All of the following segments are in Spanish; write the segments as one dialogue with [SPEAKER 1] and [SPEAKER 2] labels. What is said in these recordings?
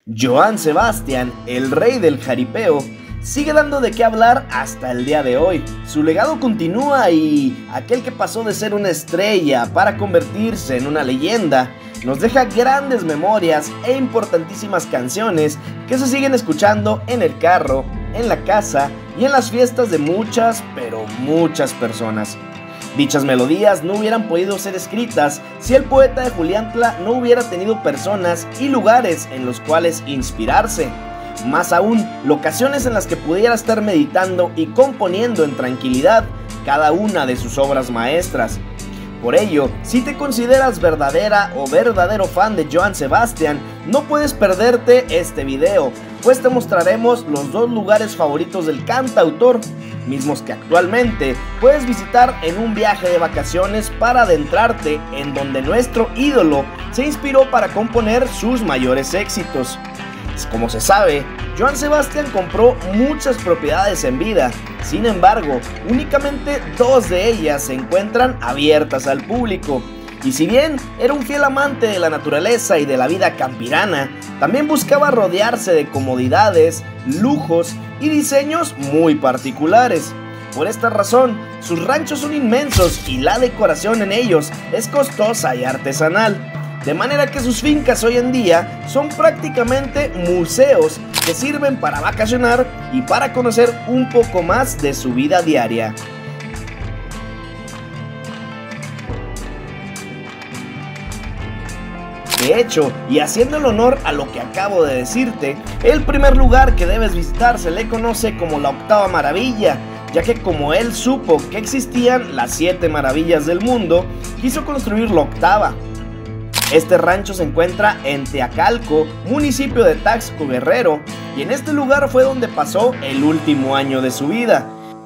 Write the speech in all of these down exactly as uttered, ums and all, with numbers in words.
[SPEAKER 1] Johann Sebastian, el rey del jaripeo, sigue dando de qué hablar hasta el día de hoy. Su legado continúa y aquel que pasó de ser una estrella para convertirse en una leyenda nos deja grandes memorias e importantísimas canciones que se siguen escuchando en el carro, en la casa y en las fiestas de muchas, pero muchas personas. Dichas melodías no hubieran podido ser escritas si el poeta de Juliantla no hubiera tenido personas y lugares en los cuales inspirarse. Más aún, locaciones en las que pudiera estar meditando y componiendo en tranquilidad cada una de sus obras maestras. Por ello, si te consideras verdadera o verdadero fan de Johann Sebastian, no puedes perderte este video, pues te mostraremos los dos lugares favoritos del cantautor, mismos que actualmente puedes visitar en un viaje de vacaciones para adentrarte en donde nuestro ídolo se inspiró para componer sus mayores éxitos. Como se sabe, Johann Sebastian compró muchas propiedades en vida, sin embargo, únicamente dos de ellas se encuentran abiertas al público. Y si bien era un fiel amante de la naturaleza y de la vida campirana, también buscaba rodearse de comodidades, lujos y diseños muy particulares. Por esta razón, sus ranchos son inmensos y la decoración en ellos es costosa y artesanal. De manera que sus fincas hoy en día son prácticamente museos que sirven para vacacionar y para conocer un poco más de su vida diaria. De hecho, y haciendo el honor a lo que acabo de decirte, el primer lugar que debes visitar se le conoce como la octava maravilla, ya que como él supo que existían las siete maravillas del mundo, quiso construir la octava. Este rancho se encuentra en Teacalco, municipio de Taxco, Guerrero, y en este lugar fue donde pasó el último año de su vida.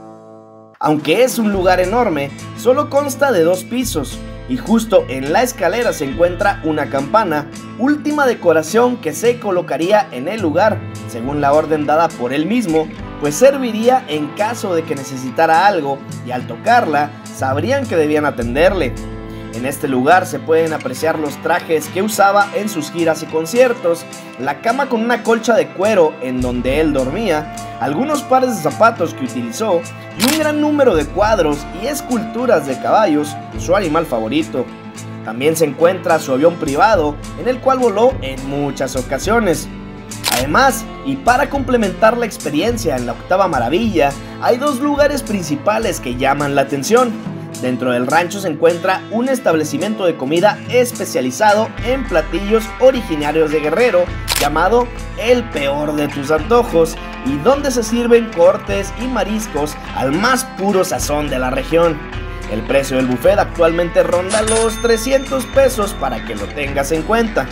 [SPEAKER 1] Aunque es un lugar enorme, solo consta de dos pisos, y justo en la escalera se encuentra una campana, última decoración que se colocaría en el lugar, según la orden dada por él mismo, pues serviría en caso de que necesitara algo, y al tocarla, sabrían que debían atenderle. En este lugar se pueden apreciar los trajes que usaba en sus giras y conciertos, la cama con una colcha de cuero en donde él dormía, algunos pares de zapatos que utilizó y un gran número de cuadros y esculturas de caballos, su animal favorito. También se encuentra su avión privado, en el cual voló en muchas ocasiones. Además, y para complementar la experiencia en la octava maravilla, hay dos lugares principales que llaman la atención. Dentro del rancho se encuentra un establecimiento de comida especializado en platillos originarios de Guerrero, llamado El Peor de Tus Antojos, y donde se sirven cortes y mariscos al más puro sazón de la región. El precio del buffet actualmente ronda los trescientos pesos para que lo tengas en cuenta.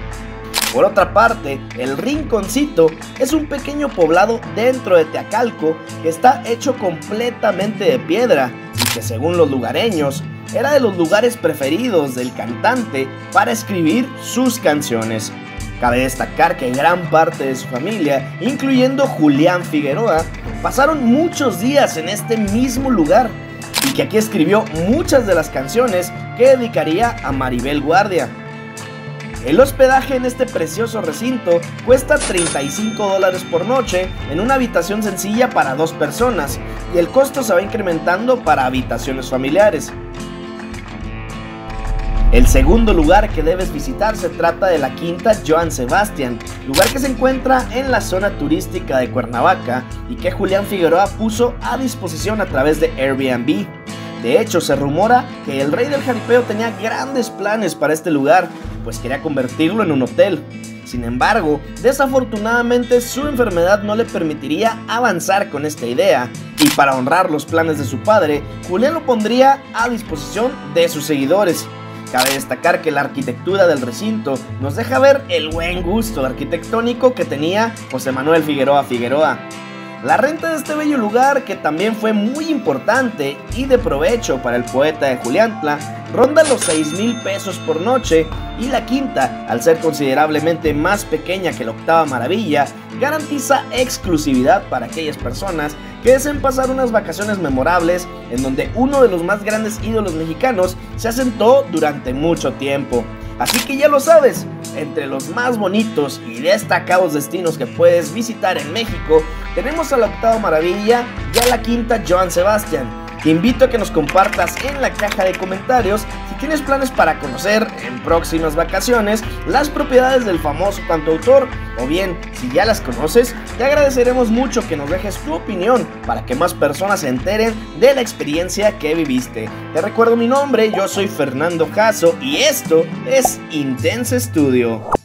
[SPEAKER 1] Por otra parte, El Rinconcito es un pequeño poblado dentro de Teacalco que está hecho completamente de piedra y que, según los lugareños, era de los lugares preferidos del cantante para escribir sus canciones. Cabe destacar que gran parte de su familia, incluyendo Julián Figueroa, pasaron muchos días en este mismo lugar y que aquí escribió muchas de las canciones que dedicaría a Maribel Guardia. El hospedaje en este precioso recinto cuesta treinta y cinco dólares por noche en una habitación sencilla para dos personas, y el costo se va incrementando para habitaciones familiares. El segundo lugar que debes visitar se trata de la Quinta Johann Sebastian, lugar que se encuentra en la zona turística de Cuernavaca y que Julián Figueroa puso a disposición a través de Airbnb. De hecho, se rumora que el rey del jaripeo tenía grandes planes para este lugar, pues quería convertirlo en un hotel. Sin embargo, desafortunadamente su enfermedad no le permitiría avanzar con esta idea, y para honrar los planes de su padre, Julián lo pondría a disposición de sus seguidores. Cabe destacar que la arquitectura del recinto nos deja ver el buen gusto arquitectónico que tenía José Manuel Figueroa Figueroa. La renta de este bello lugar, que también fue muy importante y de provecho para el poeta de Juliantla, ronda los seis mil pesos por noche, y la quinta, al ser considerablemente más pequeña que la octava maravilla, garantiza exclusividad para aquellas personas que deseen pasar unas vacaciones memorables en donde uno de los más grandes ídolos mexicanos se asentó durante mucho tiempo. Así que ya lo sabes, entre los más bonitos y destacados destinos que puedes visitar en México, tenemos a la octava maravilla y a la quinta Johann Sebastian. Te invito a que nos compartas en la caja de comentarios si tienes planes para conocer en próximas vacaciones las propiedades del famoso cantautor, o bien, si ya las conoces, te agradeceremos mucho que nos dejes tu opinión para que más personas se enteren de la experiencia que viviste. Te recuerdo mi nombre, yo soy Fernando Jasso y esto es Intense Studio.